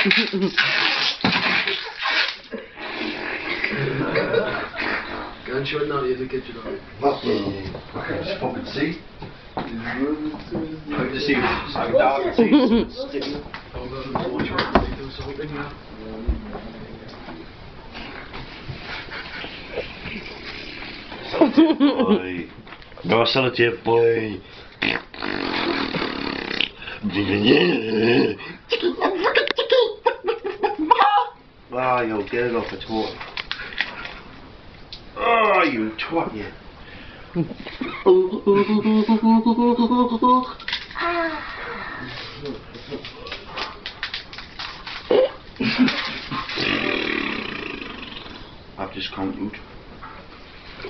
Go and show Nutty in the kitchen. What? I can just fucking see. I can just see it so dark and see sticking. Boy. No, Sellotape Boy. Ah, yo, get it off the twat. Oh, you twat, you. I've just come out.